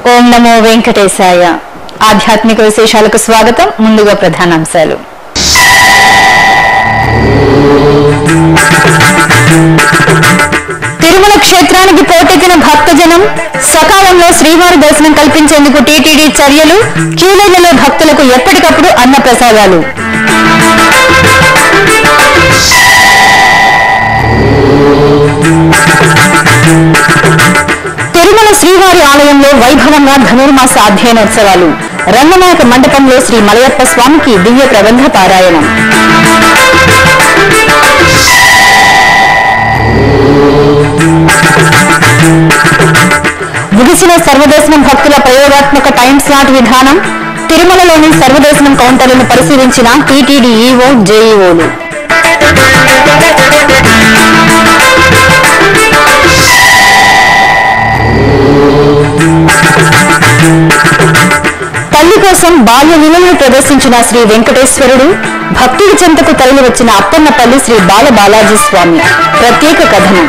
ఓం నమో వెంకటేశాయ. ఆధ్యాత్మిక విశేషాలకు స్వాగతం. ముందుగా ప్రధానాంశాలు. తిరుమల క్షేత్రానికి పోటెక్కిన భక్తజనం, సకాలంలో శ్రీవారి దర్శనం కల్పించేందుకు టీటీడీ చర్యలు, క్యూలైన్లలో భక్తులకు ఎప్పటికప్పుడు అన్నప్రసాదాలు. తిరుమల శ్రీవారి ఆలయంలో వైభవంగా ధనుర్మాస అధ్యయనోత్సవాలు. రంగనాయక మండపంలో శ్రీ మలయప్ప స్వామికి దివ్య ప్రబంధ పారాయణం. ముగిసిన సర్వదర్శనం భక్తుల ప్రయోగాత్మక టైం స్లాట్ విధానం. తిరుమలలోని సర్వదర్శనం కౌంటర్లను పరిశీలించిన టీటీడీ ఈవో, జేఈఓలు. తల్లి కోసం బాల్య లీలను ప్రదర్శించిన శ్రీ వెంకటేశ్వరుడు, భక్తుడి చెంతకు తరలి వచ్చిన అప్పన్నపల్లి శ్రీ బాలబాలాజీ స్వామి. ప్రత్యేక కథనం.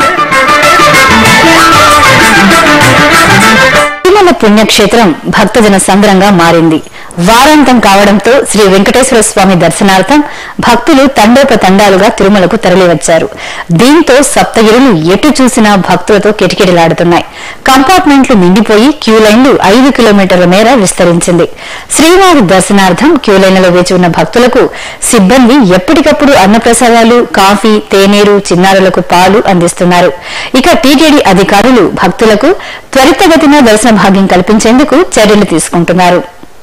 తిరుమల పుణ్యక్షేత్రం భక్తజన సంద్రంగా మారింది. వారాంతం కావడంతో శ్రీ వెంకటేశ్వర స్వామి దర్శనార్థం భక్తులు తండోపతండాలుగా తిరుమలకు తరలివచ్చారు. దీంతో సప్తగిరులు ఎటు చూసినా భక్తులతో కిటకిటలాడుతున్నాయి. కంపార్ట్మెంట్లు నిండిపోయి క్యూలైన్లు 5 కిలోమీటర్ల మేర విస్తరించింది. శ్రీవారి దర్శనార్థం క్యూలైన్లలో వేచి ఉన్న భక్తులకు సిబ్బంది ఎప్పటికప్పుడు అన్నప్రసాదాలు, కాఫీ, తేనీరు, చిన్నారులకు పాలు అందిస్తున్నారు. ఇక టీటీడీ అధికారులు భక్తులకు త్వరితగతిన దర్శన భాగ్యం కల్పించేందుకు చర్యలు తీసుకుంటున్నారు.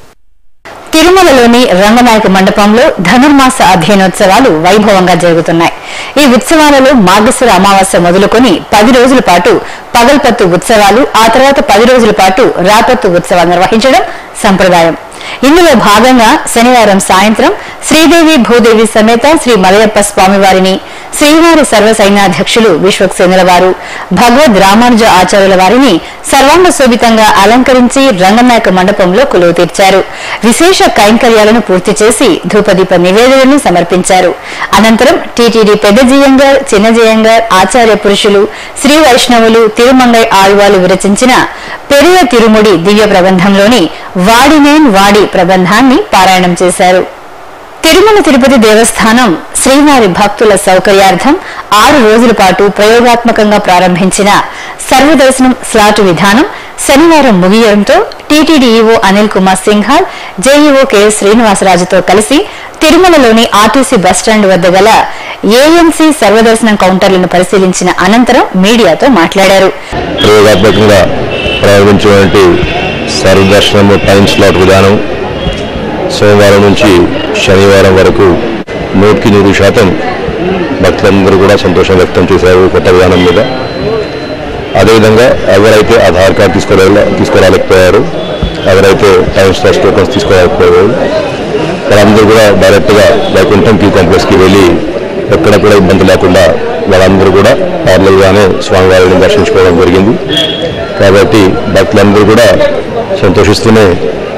తిరుమలలోని రంగనాయక మండపంలో ధనుర్మాస అధ్యయనోత్సవాలు వైభవంగా జరుగుతున్నాయి. ఈ ఉత్సవాలలో మార్గశిర అమావాస్య మొదలుకొని 10 రోజుల పాటు పగల్పత్తు ఉత్సవాలు, ఆ తర్వాత 10 రోజుల పాటు రాపత్తు ఉత్సవాలు నిర్వహించడం సంప్రదాయం. ఇందులో భాగంగా శనివారం సాయంత్రం శ్రీదేవి భూదేవి సమేత శ్రీ మలయప్ప స్వామివారిని శ్రీవారి సర్వసైన్యాధ్యక్షులు విశ్వక్సేనుల వారు, భగవద్ రామానుజ ఆచార్యుల వారిని సర్వాంగ శోభితంగా అలంకరించి రంగనాయక మండపంలో కొలువు తీర్చారు. విశేష కైంకర్యాలను పూర్తి చేసి ధూపదీప నివేదనను సమర్పించారు. అనంతరం టీటీడీ పెద్ద జీయంగార్, చిన్న జీయంగార్, ఆచార్య పురుషులు, శ్రీ వైష్ణవులు, తిరుమంగై ఆళ్వాలు విరచించిన పెరియ తిరుముడి దివ్య ప్రబంధంలోని వాడినేన్ వాడి ప్రబంధాన్ని పారాయణం చేశారు. తిరుమల తిరుపతి దేవస్థానం శ్రీవారి భక్తుల సౌకర్యార్థం 6 రోజుల పాటు ప్రయోగాత్మకంగా ప్రారంభించిన సర్వదర్శనం స్లాట్ విధానం శనివారం ముగియడంతో TTD EO Anil Kumar Singhal, JEO KS శ్రీనివాసరాజుతో కలిసి తిరుమలలోని ఆర్టీసీ బస్టాండ్ వద్ద గల ఏఎంసీ సర్వదర్శనం కౌంటర్లను పరిశీలించిన అనంతరం మీడియాతో మాట్లాడారు. ప్రయోగాత్మకంగా ప్రారంభించినటువంటి సర్వదర్శనం టైం స్లాట్ విధానం సోమవారం నుంచి శనివారం వరకు 100% భక్తులందరూ కూడా సంతోషం వ్యక్తం చేశారు కొత్త విధానం మీద. అదేవిధంగా ఎవరైతే ఆధార్ కార్డు తీసుకురాలేకపోయారు, ఎవరైతే టైం స్లాట్ టోకన్స్ తీసుకోలేకపోయారు, వాళ్ళందరూ కూడా డైరెక్ట్గా వైకుంఠం క్యూ కాంప్లెక్స్కి వెళ్ళి ఎక్కడ కూడా ఇబ్బంది లేకుండా వాళ్ళందరూ కూడా పార్లర్గానే స్వామివారిని దర్శించుకోవడం జరిగింది. కాబట్టి భక్తులందరూ కూడా సంతోషిస్తూనే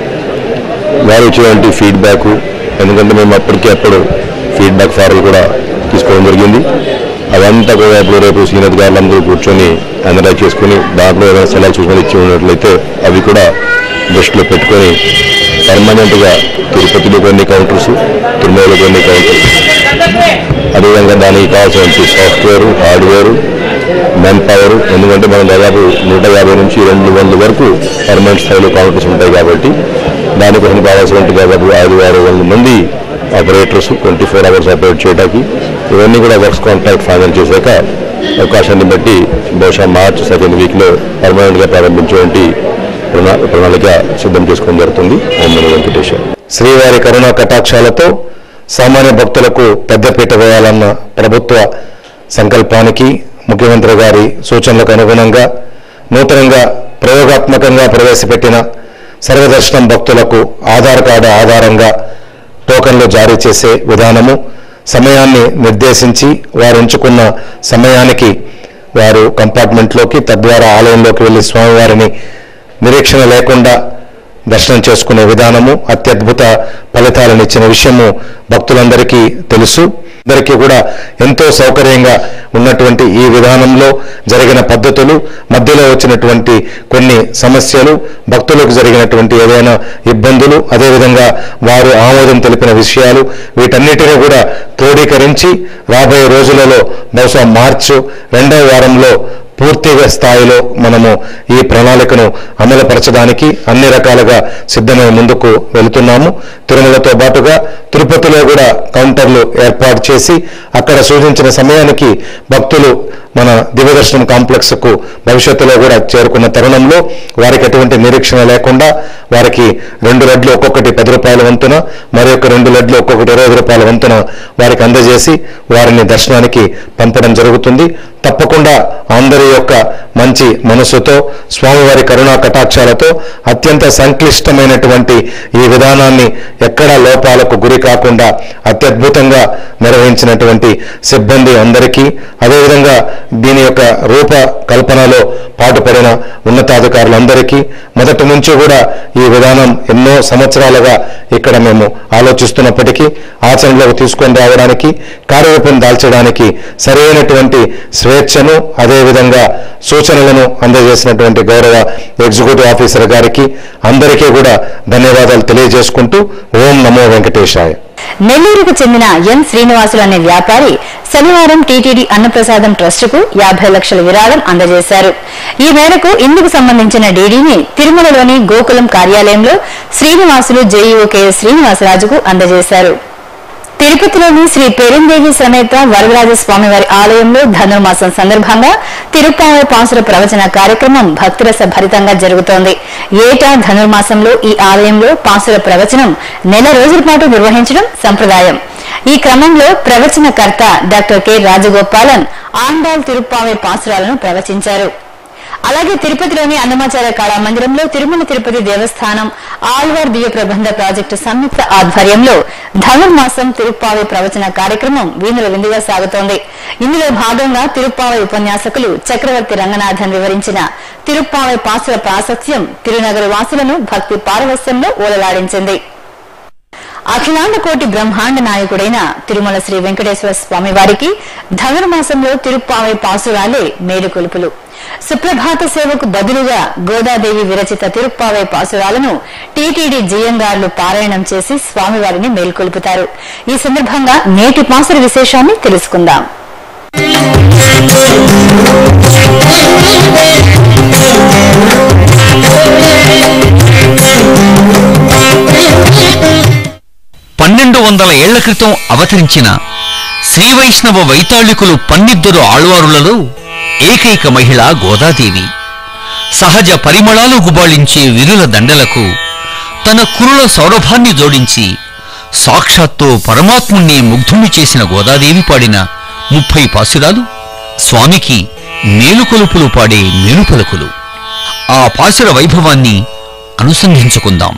వారు ఇచ్చినటువంటి ఫీడ్బ్యాక్, ఎందుకంటే మేము అప్పుడు ఫీడ్బ్యాక్ ఫార్లు కూడా తీసుకోవడం జరిగింది. అదంతా కూడా ఇప్పుడు రేపు సీనియర్ గారులందరూ కూర్చొని అనలైజ్ చేసుకుని దాంట్లో ఏదైనా సలహాలు సూచనలు ఇచ్చి ఉన్నట్లయితే అవి కూడా దృష్టిలో పెట్టుకొని పర్మనెంట్గా తిరుపతిలో కొన్ని కౌంటర్స్, తిరుమలలో కొన్ని కౌంటర్స్, అదేవిధంగా దానికి కావాల్సిన సాఫ్ట్వేర్, హార్డ్వేర్, మెన్ పవర్, ఎందుకంటే మనం దాదాపు 150 నుంచి 200 వరకు పర్మనెంట్ స్థాయిలో కౌంటర్స్ ఉంటాయి. కాబట్టి దానికోసం కావాల్సినట్టు దాదాపు 500-600 మంది ఆపరేటర్స్ 24 అవర్స్ ఆపరేట్ చేయడానికి, ఇవన్నీ కూడా వర్క్స్ కాంట్రాక్ట్ ఫైనల్ చేశాక అవకాశాన్ని బట్టి బహుశా మార్చ్ 2nd వీక్లో పర్మనెంట్గా ప్రారంభించేటువంటి ప్రణాళిక సిద్ధం చేసుకోవడం జరుగుతుంది. ఓం నమో వెంకటేశ్వర. శ్రీవారి కరుణా కటాక్షాలతో సామాన్య భక్తులకు పెద్దపీట వేయాలన్న ప్రభుత్వ సంకల్పానికి, ముఖ్యమంత్రి గారి సూచనలకు అనుగుణంగా నూతనంగా ప్రయోగాత్మకంగా ప్రవేశపెట్టిన సర్వదర్శనం భక్తులకు ఆధార్ కార్డు ఆధారంగా టోకన్లు జారీ చేసే విధానము, సమయాన్ని నిర్దేశించి వారు ఉంచుకున్న సమయానికి వారు కంపార్ట్మెంట్లోకి, తద్వారా ఆలయంలోకి వెళ్లి స్వామివారిని నిరీక్షణ లేకుండా దర్శనం చేసుకునే విధానము అత్యద్భుత ఫలితాలను ఇచ్చిన విషయము భక్తులందరికీ తెలుసు. అందరికీ కూడా ఎంతో సౌకర్యంగా ఉన్నటువంటి ఈ విధానంలో జరిగిన పద్ధతులు, మధ్యలో వచ్చినటువంటి కొన్ని సమస్యలు, భక్తులకు జరిగినటువంటి ఏదైనా ఇబ్బందులు, అదేవిధంగా వారు ఆమోదం తెలిపిన విషయాలు, వీటన్నిటినీ కూడా క్రోడీకరించి రాబోయే రోజులలో బహుశా మార్చి 2వ వారంలో పూర్తిగా స్థాయిలో మనము ఈ ప్రణాళికను అమలుపరచడానికి అన్ని రకాలుగా సిద్ధమై ముందుకు వెళుతున్నాము. తిరుమలతో పాటుగా తిరుపతిలో కూడా కౌంటర్లు ఏర్పాటు చేసి అక్కడ సూచించిన సమయానికి భక్తులు మన దివ్యదర్శనం కాంప్లెక్స్కు భవిష్యత్తులో కూడా చేరుకున్న తరుణంలో వారికి ఎటువంటి నిరీక్షణ లేకుండా వారికి 2 లడ్లు ఒక్కొక్కటి 10 రూపాయల వంతున, మరొక 2 లడ్లు ఒక్కొక్కటి 20 రూపాయల వంతున వారికి అందజేసి వారిని దర్శనానికి పంపడం జరుగుతుంది. తప్పకుండా అందరి యొక్క మంచి మనసుతో, స్వామివారి కరుణా కటాక్షాలతో అత్యంత సంక్లిష్టమైనటువంటి ఈ విధానాన్ని ఎక్కడా లోపాలకు గురి కాకుండా అత్యద్భుతంగా నిర్వహించినటువంటి సిబ్బంది అందరికీ, అదేవిధంగా దీని యొక్క రూపకల్పనలో పాటుపడిన ఉన్నతాధికారులందరికీ, మొదటి నుంచి కూడా ఈ విధానం ఎన్నో సంవత్సరాలుగా ఇక్కడ మేము ఆలోచిస్తున్నప్పటికీ ఆచరణలోకి తీసుకొని రావడానికి, కార్యరూపం దాల్చడానికి సరైనటువంటి స్వేచ్ఛను, అదేవిధంగా సూచనలను అందజేసినటువంటి గౌరవ ఎగ్జిక్యూటివ్ ఆఫీసర్ గారికి అందరికీ కూడా ధన్యవాదాలు తెలియజేసుకుంటూ ఓం నమో వెంకటేశాయ. నెల్లూరుకు చెందిన ఎన్ శ్రీనివాసులు అనే వ్యాపారి శనివారం టీటీడీ అన్నప్రసాదం ట్రస్టుకు 50 లక్షల విరాళం అందజేశారు. ఈ మేరకు ఇందుకు సంబంధించిన డీడీని తిరుమలలోని గోకులం కార్యాలయంలో శ్రీనివాసులు జేఈఓ కెఎస్ శ్రీనివాసరాజుకు అందజేశారు. తిరుపతిలోని శ్రీ పెరుందేవి సమేత వరదరాజస్వామివారి ఆలయంలో ధనుర్మాసం సందర్భంగా తిరుప్పావై పాసుర ప్రవచన కార్యక్రమం భక్తిరస భరితంగా జరుగుతోంది. ఏటా ధనుర్మాసంలో ఈ ఆలయంలో పాసుర ప్రవచనం 1 రోజుల పాటు నిర్వహించడం సంప్రదాయం. ఈ క్రమంలో ప్రవచనకర్త డాక్టర్ కె రాజగోపాలన్ ఆండాల్ తిరుప్పావై పాసురాలను ప్రవచించారు. అలాగే తిరుపతిలోని అన్నమాచార్య కళామందిరంలో తిరుమల తిరుపతి దేవస్థానం ఆళ్వార్ దివ్య ప్రబంధ ప్రాజెక్టు సంయుక్త ఆధ్వర్యంలో ధనుర్మాసం తిరుప్పావై ప్రవచన కార్యక్రమం వీణుల విందుగా సాగుతోంది. ఇందులో భాగంగా తిరుప్పావై ఉపన్యాసకులు చక్రవర్తి రంగనాథన్ వివరించిన తిరుప్పావై పాసుర ప్రాశస్త్యం తిరునగరు వాసులను భక్తి పారవస్యంలో ఓలలాడించింది. అఖిలాండ కోటి బ్రహ్మాండ నాయకుడైన తిరుమల శ్రీ వెంకటేశ్వర స్వామి వారికి ధనుర్మాసంలో తిరుప్పావై పాసురాలే మేలుకొలుపులు. సుప్రభాత సేవకు బదులుగా గోదాదేవి విరచిత తిరుప్పావై పాసురాలను టీటీడీ జియంగార్లు పారాయణం చేసి స్వామివారిని మేల్కొల్పుతారు. ఈ సందర్భంగా నేటి పాసుర విశేషాన్ని తెలుసుకుందాం. ఏళ్ల క్రితం అవతరించిన శ్రీవైష్ణవ వైతాళికులు 12 ఆళ్వారులలో ఏకైక మహిళ గోదాదేవి. సహజ పరిమళాలు గుబాళించే విరుల దండలకు తన కురుల సౌరభాన్ని జోడించి సాక్షాత్తు పరమాత్ముణ్ణి ముగ్ధుని చేసిన గోదాదేవి పాడిన 30 పాసురాలు స్వామికి మేలుకొలుపులు పాడే మేలుపలుకులు. ఆ పాసుర వైభవాన్ని అనుసంధించుకుందాం.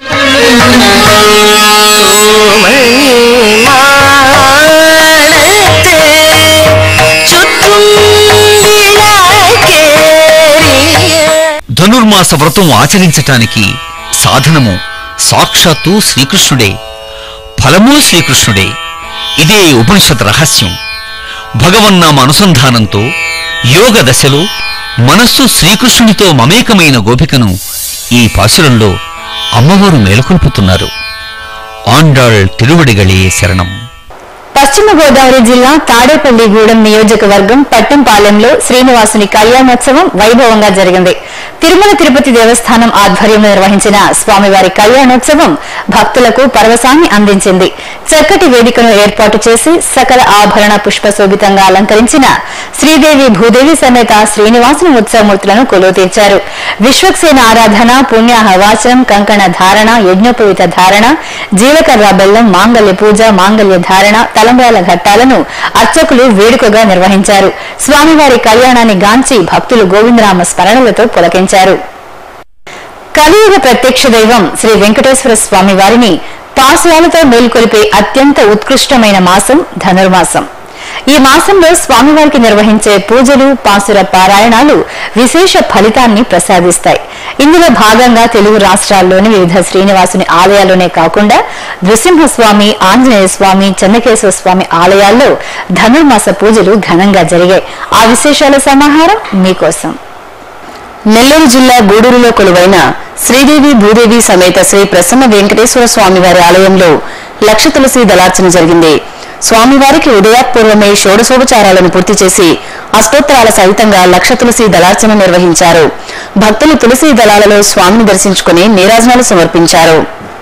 ధనుర్మాస వ్రతం ఆచరించటానికి సాధనము సాక్షాత్తు శ్రీకృష్ణుడే, ఫలమూ శ్రీకృష్ణుడే. ఇదే ఉపనిషత్ రహస్యం. భగవన్నామ అనుసంధానంతో యోగ దశలో మనస్సు శ్రీకృష్ణునితో మమేకమైన గోపికను ఈ పాసురంలో అమ్మవారు మేలుకొల్పుతున్నారు. ఆండాళ్ తిరువడిగళే శరణం. పశ్చిమ గోదావరి జిల్లా తాడేపల్లిగూడెం నియోజకవర్గం పట్టంపాలెంలో శ్రీనివాసుని కళ్యాణోత్సవం వైభవంగా జరిగింది. తిరుమల తిరుపతి దేవస్థానం ఆధ్వర్యంలో నిర్వహించిన స్వామివారి కళ్యాణోత్సవం భక్తులకు పరవశాన్ని అందించింది. చక్కటి వేదికను ఏర్పాటు చేసి సకల ఆభరణ పుష్పశోభితంగా అలంకరించిన శ్రీదేవి భూదేవి సమేత శ్రీనివాసుని ఉత్సవమూర్తులను కొలువు తీర్చారు. విశ్వక్సేన ఆరాధన, పుణ్యాహ వాచనం, కంకణ ధారణ, యజ్ఞోపవీత ధారణ, జీలకర్ర బెల్లం, మాంగళ్య పూజ, మాంగళ్య ధారణ, తలంబ్రాల ఘట్టాలను అర్చకులు వేడుకగా నిర్వహించారు. స్వామివారి కళ్యాణాన్ని గాంచి భక్తులు గోవిందనామ స్మరణలతో పులకించారు. కలియుగ ప్రత్యక్ష దైవం శ్రీ వెంకటేశ్వర స్వామి వారిని పాసురాలతో మేల్కొలిపే అత్యంత ఉత్కృష్టమైన మాసం ధనుర్మాసం. ఈ మాసంలో స్వామివారికి నిర్వహించే పూజలు, పాసుర పారాయణాలు విశేష ఫలితాన్ని ప్రసాదిస్తాయి. ఇందులో భాగంగా తెలుగు రాష్ట్రాల్లోని వివిధ శ్రీనివాసుని ఆలయాల్లోనే కాకుండా నృసింహస్వామి, ఆంజనేయ స్వామి, చెన్నకేశవ స్వామి ఆలయాల్లో ధనుర్మాస పూజలు ఘనంగా జరిగాయి. ఆ విశేషాల సమాహారం మీకోసం. నెల్లూరు జిల్లా గూడూరులో కొలువైన శ్రీదేవి భూదేవి సమేత శ్రీ ప్రసన్న వెంకటేశ్వర స్వామివారి ఆలయంలో లక్ష తులసి దళార్చన జరిగింది. స్వామివారికి ఉదయాత్పూర్వమే షోడశోపచారాలను పూర్తి చేసి అష్టోత్తరాల సహితంగా లక్ష తులసి దళార్చన నిర్వహించారు. భక్తులు తులసి దళాలలో స్వామిని దర్శించుకుని నీరాజనాలు సమర్పించారు.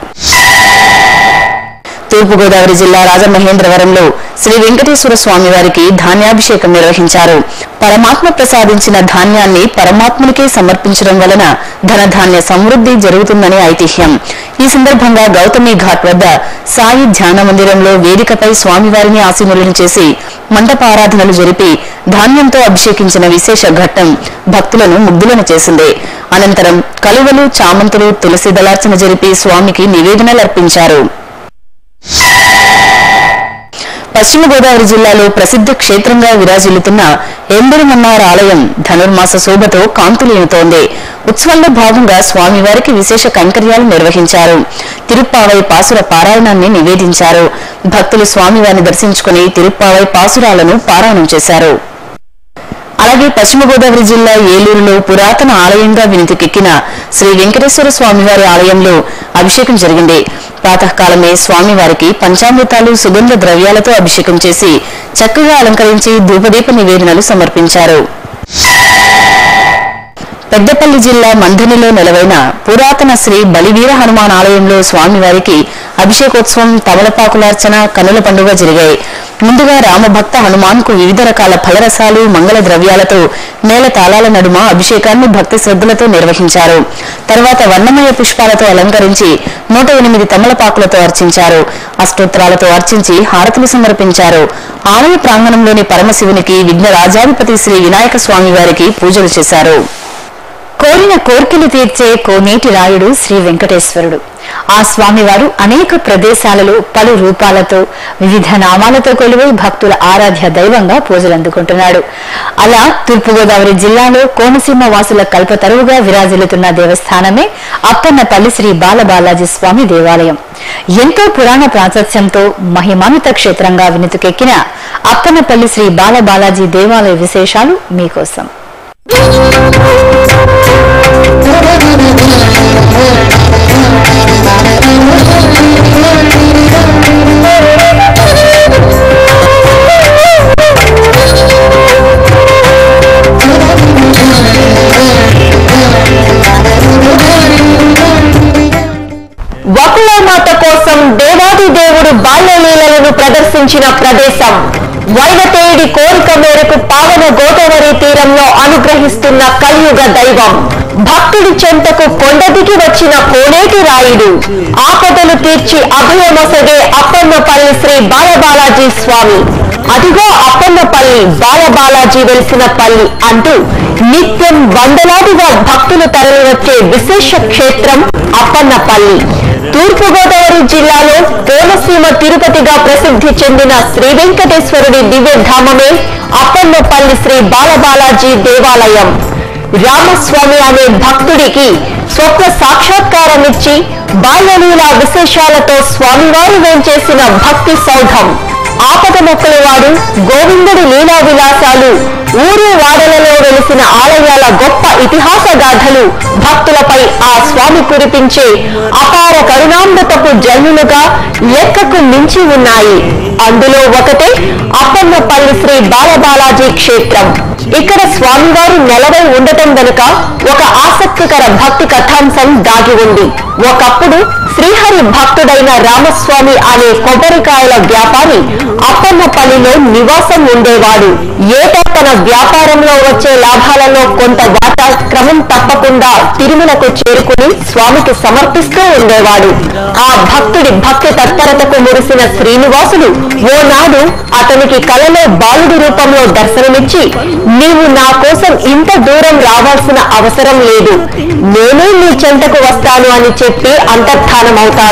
తూర్పుగోదావరి జిల్లా రాజమహేంద్రవరంలో శ్రీ వెంకటేశ్వర స్వామివారికి ధాన్యాభిషేకం నిర్వహించారు. పరమాత్మ ప్రసాదించిన ధాన్యాన్ని పరమాత్మునికే సమర్పించడం వలన ధనధాన్య సమృద్ధి జరుగుతుందని ఐతిహ్యం. ఈ సందర్భంగా గౌతమి ఘాట్ వద్ద సాయి ధ్యాన మందిరంలో వేదికపై స్వామివారిని ఆసీనులను చేసి మండపారాధనలు జరిపి ధాన్యంతో అభిషేకించిన విశేష ఘట్టం భక్తులను ముగ్ధులను చేసింది. అనంతరం కలువలు, చామంతులు, తులసి దళార్చన జరిపి స్వామికి నివేదనలర్పించారు. పశ్చిమ గోదావరి జిల్లాలో ప్రసిద్ధ క్షేత్రంగా విరాజిల్లుతున్న ఎంబెరుమన్నార్ ఆలయం ధనుర్మాస శోభతో కాంతులేనుతోంది. ఉత్సవంలో భాగంగా స్వామివారికి విశేష కైంకర్యాలు నిర్వహించారు. తిరుప్పావై పాసుర పారాయణాన్ని నివేదించారు. భక్తులు స్వామివారిని దర్శించుకుని తిరుప్పావై పాసురాలను పారాయణం చేశారు. అలాగే పశ్చిమ గోదావరి జిల్లా ఏలూరులో పురాతన ఆలయంగా వినితికెక్కిన శ్రీ వెంకటేశ్వర స్వామివారి ఆలయంలో అభిషేకం జరిగింది. ప్రాతకాలమే స్వామివారికి పంచామృతాలు, సుగంధ ద్రవ్యాలతో అభిషేకం చేసి చక్కగా అలంకరించి ధూపదీప నివేదనలు సమర్పించారు. పెద్దపల్లి జిల్లా మంథనిలో నెలవైన పురాతన శ్రీ బలివీర హనుమాన్ ఆలయంలో స్వామివారికి అభిషేకోత్సవం, తమలపాకులార్చన, కనుల పండుగ జరిగాయి. ముందుగా రామభక్త హనుమాన్ కు వివిధ రకాల ఫలరసాలు, మంగళ ద్రవ్యాలతో మేళ తాళాల నడుమ అభిషేకాన్ని భక్తి శ్రద్ధలతో నిర్వహించారు. తర్వాత వర్ణమయ పుష్పాలతో అలంకరించి 108 తమలపాకులతో అర్చించారు. అష్టోత్తరాలతో అర్చించి హారతులు సమర్పించారు. ఆలయ ప్రాంగణంలోని పరమశివునికి విఘ్నరాజాధిపతి శ్రీ వినాయక స్వామి వారికి పూజలు చేశారు. కోరిన కోర్కెలు తీర్చే కోనేటి రాయుడు శ్రీ వెంకటేశ్వరుడు. ఆ స్వామివారు అనేక ప్రదేశాలలో పలు రూపాలతో వివిధ నామాలతో కొలువై భక్తుల ఆరాధ్య దైవంగా పూజలందుకుంటున్నాడు. అలా తూర్పుగోదావరి జిల్లాలో కోనసీమ వాసుల కల్పతరువుగా విరాజిల్లుతున్న దేవస్థానమే అప్పన్నపల్లి శ్రీ బాలబాలాజీ స్వామి దేవాలయం. ఎంతో పురాణ ప్రాశస్త్యంతో మహిమాన్విత క్షేత్రంగా వినుతుకెక్కిన అప్పన్నపల్లి శ్రీ బాలబాలాజీ దేవాలయ విశేషాలు మీకోసం. వకుళమాత కోసం దేవాది దేవుడు బాల్యలీలలను ప్రదర్శించిన ప్రదేశం. వైనతేయుడి కోరిక మేరకు పావన గోదావరి తీరంలో అనుగ్రహిస్తున్న కలియుగ దైవం. భక్తుడి చెంతకు కొండ దిగి వచ్చిన కోనేటి రాయుడు. ఆపదలు తీర్చి అభయమొసగే అప్పన్నపల్లి శ్రీ బాలబాలాజీ స్వామి. అదిగో అప్పన్నపల్లి, బాలబాలాజీ వెలిసిన పల్లి అంటూ నిత్యం వందలాదిగా భక్తులు తరలివచ్చే విశేష క్షేత్రం అప్పన్నపల్లి. తూర్పుగోదావరి జిల్లాలో కోనసీమ తిరుపతిగా ప్రసిద్ధి చెందిన శ్రీ వెంకటేశ్వరుడి దివ్యధామమే అప్పన్నపల్లి శ్రీ బాలబాలాజీ దేవాలయం. రామస్వామి అనే భక్తుడికి స్వప్న సాక్షాత్కారమిచ్చి బాల్యలీలా విశేషాలతో స్వామివారు వేంచేసిన భక్తి సౌధం. ఆపద మొక్కలవాడు, గోవిందుడి లీలా విలాసాలు, ఊరు వాడలలో వెలిసిన ఆలయాల గొప్ప ఇతిహాస గాథలు భక్తులపై ఆ స్వామి కురిపించే అపార కరుణామృతపు జన్ములుగా లెక్కకు మించి ఉన్నాయి. అందులో ఒకటే అప్పన్నపల్లి శ్రీ బాలబాలాజీ క్షేత్రం. ఇక్కడ స్వామివారు నెలవై ఉండటం వెనుక ఒక ఆసక్తికర భక్తి కథాంశం దాగి ఉంది. ఒకప్పుడు శ్రీహరి భక్తుడైన రామస్వామి అనే కొబ్బరికాయల వ్యాపారి అప్పన్నపల్లిలో నివాసం ఉండేవాడు. ఏటా తన వ్యాపారంలో వచ్చే లాభాలలో కొంత వాటా క్రమం తప్పకుండా తిరుమలకు చేరుకుని స్వామికి సమర్పిస్తూ ఉండేవాడు. ఆ భక్తుడి భక్తి తత్పరతకు మురిసిన శ్రీనివాసుడు ఓనాడు అతనికి కలలో బాలుడి రూపంలో దర్శనమిచ్చి, నీవు నా కోసం ఇంత దూరం రావాల్సిన అవసరం లేదు, నేనే నీ చెంతకు వస్తాను అని చెప్పి అంతర్ధానమవుతాడు.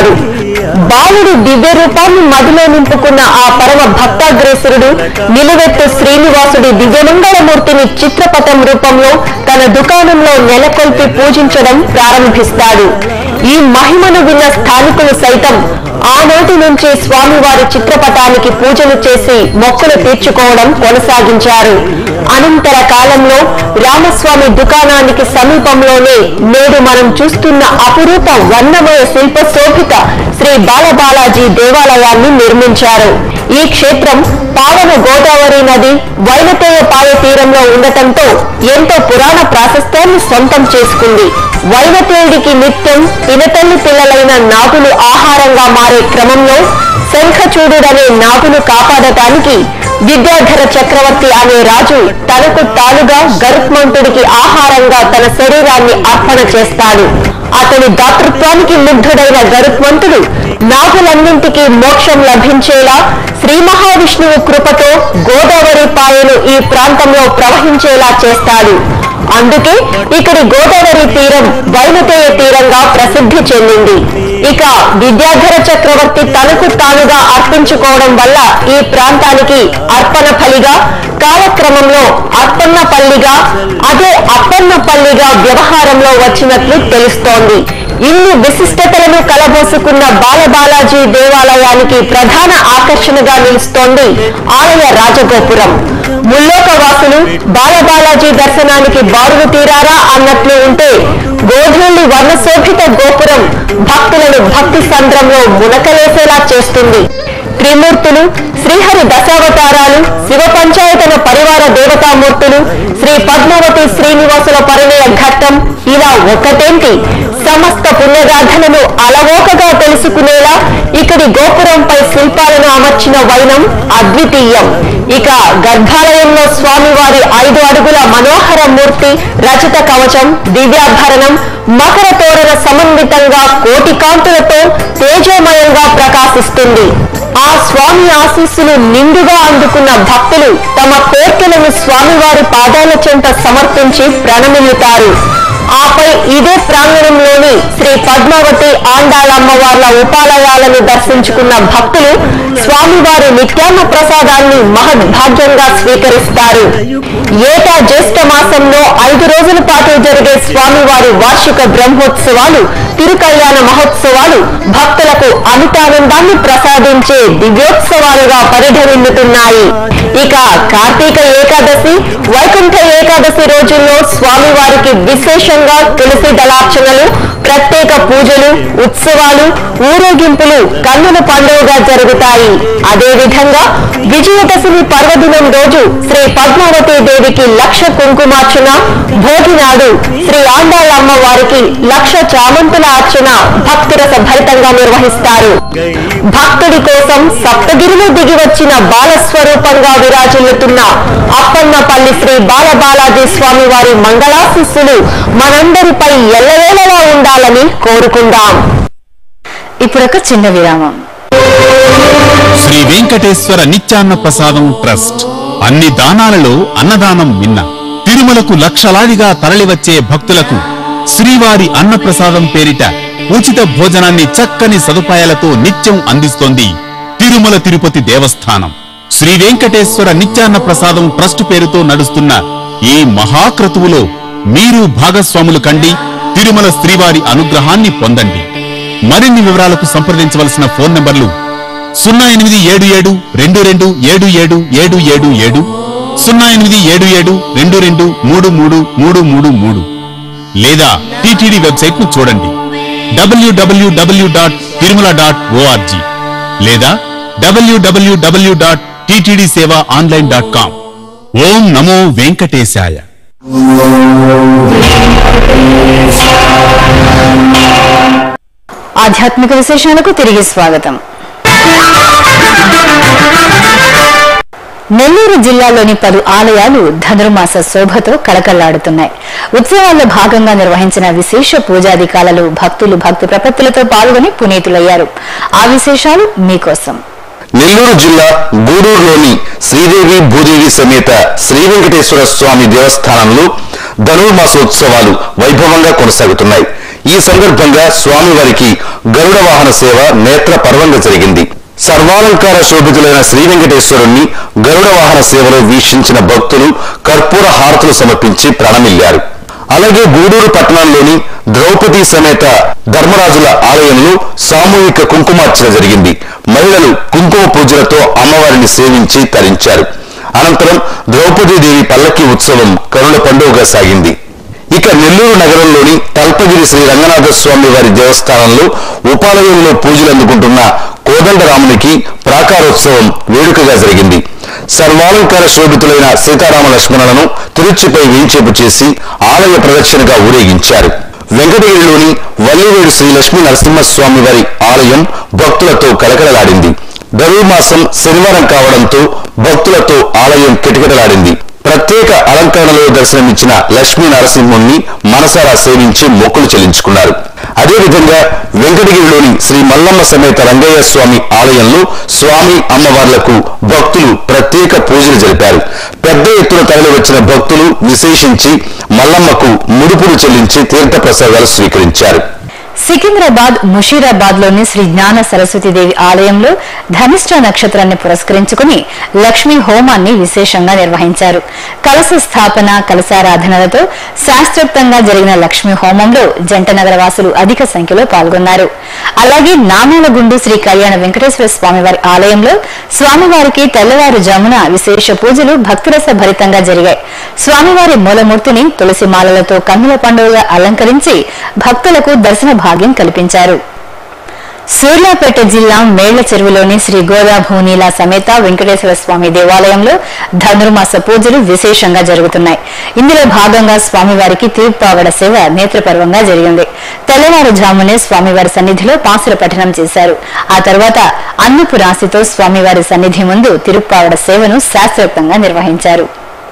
బాలుడు దివ్య రూపాన్ని మదిలో నింపుకున్న ఆ పరమ భక్తాగ్రేసరుడు నిలువెత్తు శ్రీనివాసుడి దివ్యమంగళమూర్తిని చిత్రపటం రూపంలో తన దుకాణంలో నెలకొల్పి పూజించడం ప్రారంభిస్తాడు. ఈ మహిమను విన్న స్థానికులు సైతం ఆనాటి నుంచి స్వామివారి చిత్రపటానికి పూజలు చేసి మొక్కులు తీర్చుకోవడం కొనసాగించారు. అనంతర కాలంలో రామస్వామి దుకాణానికి సమీపంలోనే నేడు మనం చూస్తున్న అపురూప వర్ణమయ శిల్ప శోభిత శ్రీ బాలబాలాజీ దేవాలయాన్ని నిర్మించారు. ఈ క్షేత్రం పావన గోదావరి నది వైనతేయపాయ తీరంలో ఉండటంతో ఎంతో పురాణ ప్రాశస్త్యాన్ని సొంతం చేసుకుంది. వైనతేయుడికి నిత్యం పినతల్లి పిల్లలైన నాగులు ఆహారంగా మారే క్రమంలో శంఖచూడుడనే నాగును కాపాడటానికి విద్యాధర చక్రవర్తి అనే రాజు తనకు తానుగా గరుత్మంతుడికి ఆహారంగా తన శరీరాన్ని అర్పణ చేస్తాడు. అతని దాతృత్వానికి ముగ్ధుడైన గరుత్మంతుడు నాగులన్నింటికీ మోక్షం లభించేలా శ్రీ మహావిష్ణువు కృపతో గోదావరి పాయను ఈ ప్రాంతంలో ప్రవహించేలా చేస్తాడు. అందుకే ఇక్కడి గోదావరి తీరం వైనతేయ తీరంగా ప్రసిద్ధి చెందింది. ఇక విద్యాధర చక్రవర్తి తనకు తానుగా అర్పించుకోవడం వల్ల ఈ ప్రాంతానికి అర్పణ ఫలిగా, కాలక్రమంలో అర్పన్నపల్లిగా, అదే అప్పన్నపల్లిగా వ్యవహారంలో వచ్చినట్లు తెలుస్తోంది. ఇన్ని విశిష్టతలను కలబోసుకున్న బాలబాలాజీ దేవాలయానికి ప్రధాన ఆకర్షణగా నిలుస్తోంది ఆలయ రాజగోపురం. ముల్లోకవాసులు బాలబాలాజీ దర్శనానికి బారులు తీరారా అన్నట్లు ఉంటే గోధుల్లి వర్ణశోభిత గోపురం భక్తులను భక్తి సంద్రంలో మునకలేసేలా చేస్తుంది. త్రిమూర్తులు, శ్రీహరి దశావతారాలు, శివ పంచాయతన పరివార దేవతామూర్తులు, శ్రీ పద్మావతి శ్రీనివాసుల పరిణయ ఘట్టం ఇలా ఒకటేంటి సమస్త పుణ్యగాథలను అలవోకగా తెలుసుకునేలా ఇక్కడి గోపురంపై శిల్పాలను అమర్చిన వైనం అద్వితీయం. ఇక గర్భాలయంలో స్వామివారి 5 అడుగుల మనోహర మూర్తి, రచిత కవచం, దివ్యాభరణం, మకర తోరణ సమన్వితంగా కోటి కాంతులతో తేజోమయంగా ప్రకాశిస్తుంది. ఆ స్వామి ఆశీస్సులు నిండుగా అందుకున్న భక్తులు తమ కోర్కెలను స్వామివారి పాదాల చెంత సమర్పించి ప్రణమిల్లుతారు. ఆపై ఇదే ప్రాంగణంలోని శ్రీ పద్మావతి ఆండాళమ్మవార్ల ఉపాలయాలను దర్శించుకున్న భక్తులు స్వామివారి నిత్యాన్న ప్రసాదాన్ని మహద్భాగ్యంగా స్వీకరిస్తారు. ఏటా జ్యేష్ఠ మాసంలో 5 రోజుల పాటు జరిగే స్వామివారి వార్షిక బ్రహ్మోత్సవాలు, తిరుకల్యాణ మహోత్సవాలు భక్తులకు అమితానందాన్ని ప్రసాదించే దివ్యోత్సవాలుగా పరిఢవిల్లుతున్నాయి. ఇక కార్తీక ఏకాదశి, వైకుంఠ ఏకాదశి రోజుల్లో స్వామివారికి విశేషంగా తులసి దళార్చనలు, ప్రత్యేక పూజలు, ఉత్సవాలు, ఊరేగింపులు కన్నుల పండుగగా జరుగుతాయి. అదేవిధంగా విజయదశమి పర్వదినం రోజు శ్రీ పద్మావతి దేవికి 1,00,000 కుంకుమార్చన, భోగి నాడు శ్రీ ఆండాళ్ళమ్మ వారికి 1,00,000 చామంతుల అర్చన భక్తిరస భరితంగా నిర్వహిస్తారు. భక్తుడి కోసం సప్తగిరిలో దిగి వచ్చిన బాలస్వరూపంగా విరాజిల్లుతున్న అప్పన్నపల్లి శ్రీ బాలబాలాజీ స్వామి వారి మంగళాశీస్సులు మనందరిపై ఎల్లవేళలా ఉండాలని కోరుకుందాం. ఇప్పుడొక చిన్న విరామం. శ్రీ వెంకటేశ్వర నిత్యాన్న ప్రసాదం ట్రస్ట్ అన్ని దానాలలో అన్నదానం మిన్న. తిరుమలకు లక్షలాదిగా తరలివచ్చే భక్తులకు శ్రీవారి అన్నప్రసాదం పేరిట ఉచిత భోజనాన్ని చక్కని సదుపాయాలతో నిత్యం అందిస్తోంది తిరుమల తిరుపతి దేవస్థానం. శ్రీ వెంకటేశ్వర నిత్యాన్న ప్రసాదం ట్రస్ట్ పేరుతో నడుస్తున్న ఈ మహాక్రతువులో మీరు భాగస్వాములు కండి, తిరుమల శ్రీవారి అనుగ్రహాన్ని పొందండి. మరిన్ని వివరాలకు సంప్రదించవలసిన ఫోన్ నంబర్లు 087722777777, 087722333333 లేదా టీటీడీ వెబ్సైట్ ను చూడండి www.tirumala.org లేదా www.ttdsevaonline.com. ఓం నమో వెంకటేశాయ. ఆధ్యాత్మిక విశేషాలకు తిరిగి స్వాగతం. నెల్లూరు జిల్లాలోని 10 ఆలయాలు ధనుర్మాస శోభతో కళకళ్లాడుతున్నాయి. ఉత్సవాల్లో భాగంగా నిర్వహించిన విశేష పూజాధికారులు భక్తులు భక్తి ప్రపత్తులతో పాల్గొని పునీతులయ్యారు. ఆ విశేషాలు మీకోసం. నెల్లూరు జిల్లా గూడూరులోని శ్రీదేవి భూదేవి సమేత శ్రీ వెంకటేశ్వర స్వామి దేవస్థానంలో ధనుర్మాసోత్సవాలు వైభవంగా కొనసాగుతున్నాయి. ఈ సందర్భంగా స్వామివారికి గరుడ వాహన సేవ నేత్ర పర్వంగా జరిగింది. సర్వాలంకార శోభితులైన శ్రీ వెంకటేశ్వరుణ్ణి గరుడ వాహన సేవలో వీక్షించిన భక్తులు కర్పూర హారతులు సమర్పించి ప్రణమిల్లారు. అలాగే గూడూరు పట్టణంలోని ద్రౌపది సమేత ధర్మరాజుల ఆలయంలో సామూహిక కుంకుమార్చన జరిగింది. మహిళలు కుంకుమ పూజలతో అమ్మవారిని సేవించి తరించారు. అనంతరం ద్రౌపదీదేవి పల్లకి ఉత్సవం కరుణ పండుగగా సాగింది. ఇక నెల్లూరు నగరంలోని తల్పగిరి శ్రీ రంగనాథ స్వామి వారి దేవస్థానంలో ఉపాలయంలో పూజలు అందుకుంటున్న కోదండరామునికి ప్రాకారోత్సవం వేడుకగా జరిగింది. సర్వాలంకార శోభితులైన సీతారామ లక్ష్మణులను తిరుచిపై వేంచేపు చేసి ఆలయ ప్రదక్షిణగా ఊరేగించారు. వెంకటగిరిలోని వల్లివేడు శ్రీ లక్ష్మీ నరసింహస్వామి వారి ఆలయం భక్తులతో కలకలలాడింది. ధనుర్మాసం శనివారం కావడంతో భక్తులతో ఆలయం కిటకిటలాడింది. ప్రత్యేక అలంకరణలో దర్శనమిచ్చిన లక్ష్మీ నరసింహుణ్ణి మనసారా సేవించి మొక్కులు చెల్లించుకున్నారు. అదేవిధంగా వెంకటగిరిలోని శ్రీ మల్లమ్మ సమేత రంగయ్య స్వామి ఆలయంలో స్వామి అమ్మవార్లకు భక్తులు ప్రత్యేక పూజలు జరిపారు. పెద్ద ఎత్తున తరలి వచ్చిన భక్తులు విశేషించి మల్లమ్మకు ముడుపులు చెల్లించి తీర్థ ప్రసాదాలు స్వీకరించారు. సికింద్రాబాద్ ముషీరాబాద్ లోని శ్రీ జ్ఞాన సరస్వతీదేవి ఆలయంలో ధనిష్ట నక్షత్రాన్ని పురస్కరించుకుని లక్ష్మీ హోమాన్ని విశేషంగా నిర్వహించారు. కలశ స్థాపన, కలశారాధనలతో శాస్త్రోక్తంగా జరిగిన లక్ష్మీ హోమంలో జంట నగర వాసులు అధిక సంఖ్యలో పాల్గొన్నారు. అలాగే నామేలగుండు శ్రీ కళ్యాణ వెంకటేశ్వర స్వామివారి ఆలయంలో స్వామివారికి తెల్లవారుజామున విశేష పూజలు భక్తిరస భరితంగా జరిగాయి. స్వామివారి మూలమూర్తిని తులసి మాలలతో కన్నుల పండుగగా అలంకరించి భక్తులకు దర్శన భాగ్యం కల్పించారు. సూర్యాపేట జిల్లా మేళ్ల చెరువులోని శ్రీ గోదాభూనీల సమేత వెంకటేశ్వర స్వామి దేవాలయంలో ధనుర్మాస పూజలు విశేషంగా జరుగుతున్నాయి. ఇందులో భాగంగా స్వామివారికి తిరుప్పావడ సేవ నేత్రపర్వంగా జరిగింది. తెల్లవారుజామునే స్వామివారి సన్నిధిలో పాసుల పఠనం చేశారు. ఆ తర్వాత అన్నపు రాశితో స్వామివారి సన్నిధి ముందు తిరుప్పావడ సేవను శాస్త్రోక్తంగా నిర్వహించారు.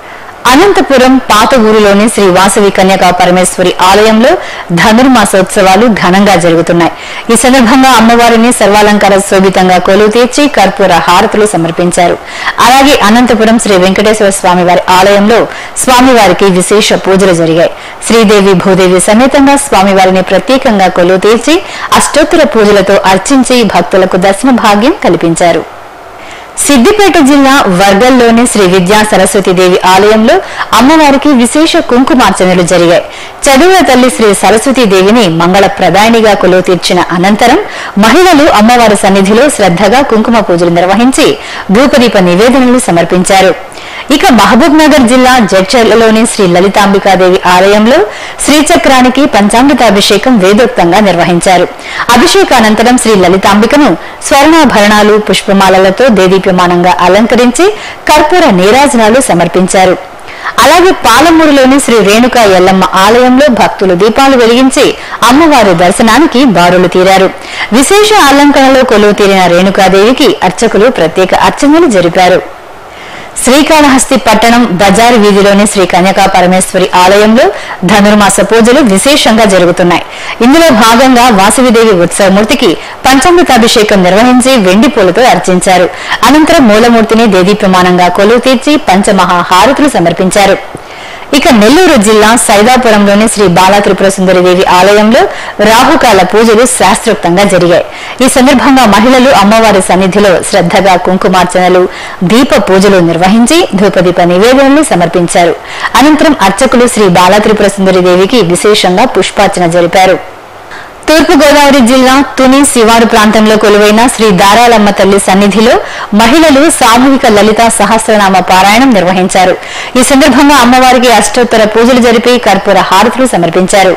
అనంతపురం పాతగూరులోని శ్రీ వాసవి కన్యకా పరమేశ్వరి ఆలయంలో ధనుర్మాసోత్సవాలు ఘనంగా జరుగుతున్నాయి. ఈ సందర్భంగా అమ్మవారిని సర్వాలంకార శోభితంగా కొలువు తీర్చి కర్పూర హారతులు సమర్పించారు. అలాగే అనంతపురం శ్రీ వెంకటేశ్వర స్వామివారి ఆలయంలో స్వామివారికి విశేష పూజలు జరిగాయి. శ్రీదేవి భూదేవి సమేతంగా స్వామివారిని ప్రత్యేకంగా కొలువు తీర్చి అష్టోత్తర పూజలతో అర్చించి భక్తులకు దర్శన భాగ్యం కల్పించారు. సిద్దిపేట జిల్లా వర్గల్లోని శ్రీ విద్యా సరస్వతీదేవి ఆలయంలో అమ్మవారికి విశేష కుంకుమార్చనలు జరిగాయి. చదువుల తల్లి శ్రీ సరస్వతీదేవిని మంగళప్రదాయినిగా కొలువు తీర్చిన అనంతరం మహిళలు అమ్మవారి సన్నిధిలో శ్రద్ధగా కుంకుమ పూజలు నిర్వహించి ధూపదీప నివేదనలు సమర్పించారు. ఇక మహబూబ్ నగర్ జిల్లా జడ్చర్లలోని శ్రీ లలితాంబికాదేవి ఆలయంలో శ్రీచక్రానికి పంచామృతాభిషేకం వేదోక్తంగా నిర్వహించారు. అభిషేకానంతరం శ్రీ లలితాంబికను స్వర్ణాభరణాలు, పుష్పమాలలతో దేదీప్యమానంగా అలంకరించి కర్పూర నీరాజనాలు సమర్పించారు. అలాగే పాలమూరులోని శ్రీ రేణుకా ఎల్లమ్మ ఆలయంలో భక్తులు దీపాలు వెలిగించి అమ్మవారి దర్శనానికి బారులు తీరారు. విశేష అలంకరణలో కొలువు తీరిన రేణుకాదేవికి అర్చకులు ప్రత్యేక అర్చనలు జరిపారు. శ్రీకాళహస్తి పట్టణం బజారు వీధిలోని శ్రీ కన్యకా పరమేశ్వరి ఆలయంలో ధనుర్మాస పూజలు విశేషంగా జరుగుతున్నాయి. ఇందులో భాగంగా వాసవిదేవి ఉత్సవమూర్తికి పంచామృతాభిషేకం నిర్వహించి వెండి పూలతో అర్చించారు. అనంతరం మూలమూర్తిని దేదీప్యమానంగా కొలువు తీర్చి పంచమహాహారతులు సమర్పించారు. ఇక నెల్లూరు జిల్లా సైదాపురంలోని శ్రీ బాలా త్రిపుర సుందరిదేవి ఆలయంలో రాహుకాల పూజలు శాస్త్రోక్తంగా జరిగాయి. ఈ సందర్భంగా మహిళలు అమ్మవారి సన్నిధిలో శ్రద్ధగా కుంకుమార్చనలు, దీప పూజలు నిర్వహించి ధూపదీప నివేదనలు సమర్పించారు. అనంతరం అర్చకులు శ్రీ బాలా త్రిపుర సుందరిదేవికి విశేషంగా పుష్పార్చన జరిపారు. తూర్పుగోదావరి జిల్లా తుని శివారు ప్రాంతంలో కొలువైన శ్రీ దారాలమ్మ తల్లి సన్నిధిలో మహిళలు సామూహిక లలిత సహస్రనామ పారాయణం నిర్వహించారు. ఈ సందర్భంగా అమ్మవారికి అష్టోత్తర పూజలు జరిపి కర్పూర హారతులు సమర్పించారు.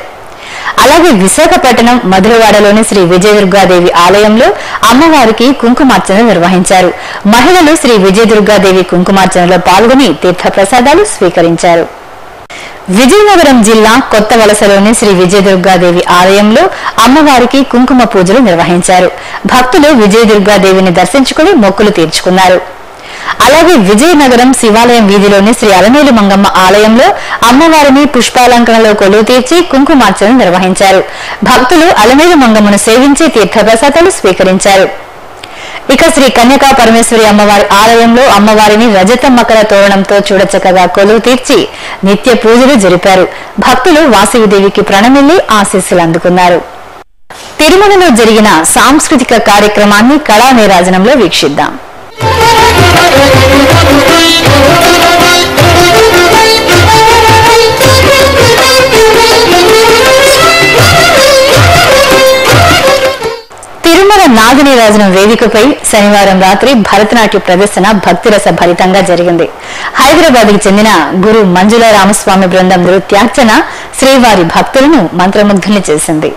అలాగే విశాఖపట్నం మధురవాడలోని శ్రీ విజయదుర్గాదేవి ఆలయంలో అమ్మవారికి కుంకుమార్చన నిర్వహించారు. మహిళలు శ్రీ విజయదుర్గాదేవి కుంకుమార్చనలో పాల్గొని తీర్థ ప్రసాదాలు స్వీకరించారు. విజయనగరం జిల్లా కొత్త వలసలోని శ్రీ విజయదుర్గాదేవి ఆలయంలో అమ్మవారికి కుంకుమ పూజలు నిర్వహించారు. భక్తులు విజయదుర్గాదేవిని దర్శించుకుని మొక్కులు తీర్చుకున్నారు. అలాగే విజయనగరం శివాలయం వీధిలోని శ్రీ అలమేలు మంగమ్మ ఆలయంలో అమ్మవారిని పుష్పాలంకరణలో కొలువు తీర్చి కుంకుమార్చన నిర్వహించారు. భక్తులు అలమేలు మంగమ్మను సేవించి తీర్థ ప్రసాదాలు స్వీకరించారు. ఇక శ్రీ కన్యకా పరమేశ్వరి అమ్మవారి ఆలయంలో అమ్మవారిని రజత మకర తోరణంతో చూడచక్కగా కొలువు తీర్చి నిత్య పూజలు జరిపారు. భక్తులు వాసవిదేవికి ప్రణమిల్లి ఆశీస్సులు అందుకున్నారు. తిరుమలలో జరిగిన సాంస్కృతిక కార్యక్రమాన్ని కళా నీరాజనంలో వీక్షిద్దాం. తిరుమల నాగనీరాజనం వేదికపై శనివారం రాత్రి భరతనాట్య ప్రదర్శన భక్తిరస భరితంగా జరిగింది. హైదరాబాద్కు చెందిన గురు మంజుల రామస్వామి బృందం నృత్యార్చన శ్రీవారి భక్తులను మంత్రముగ్ధుల్ని చేసింది.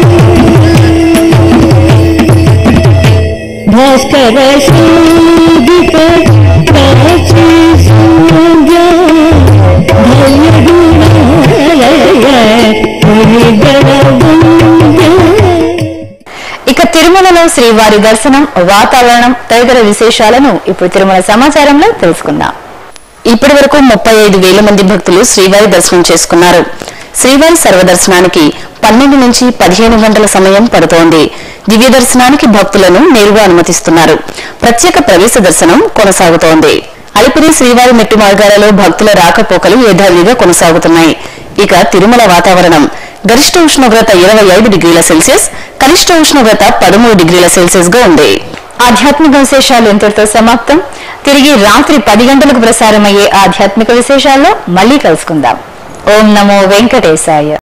ఇక తిరుమలలో శ్రీవారి దర్శనం, వాతావరణం తదితర విశేషాలను ఇప్పుడు తిరుమల సమాచారంలో తెలుసుకుందాం. ఇప్పటి వరకు 35,000 మంది భక్తులు శ్రీవారి దర్శనం చేసుకున్నారు. శ్రీవారి సర్వదర్శనానికి 12 నుంచి 15 గంటల సమయం పడుతోంది. దివ్య దర్శనానికి భక్తులను నేరుగా అనుమతిస్తున్నారు. ప్రత్యేక ప్రవేశ దర్శనం కొనసాగుతోంది. అలిపిరి శ్రీవారి మెట్టు మార్గాలలో భక్తుల రాకపోకలు యథావిధిగా కొనసాగుతున్నాయి. ఇక తిరుమల వాతావరణం గరిష్ట ఉష్ణోగ్రత 25 డిగ్రీల సెల్సియస్, కనిష్ట ఉష్ణోగ్రత 13 డిగ్రీల సెల్సియస్ గా ఉంది. ఆధ్యాత్మిక విశేషాలు ఇంతటితో సమాప్తం. తిరిగి రాత్రి 10 గంటలకు ప్రసారమయ్యే ఆధ్యాత్మిక విశేషాల్లో మళ్లీ కలుసుకుందాం. ఓం నమో వెంకటేశాయ.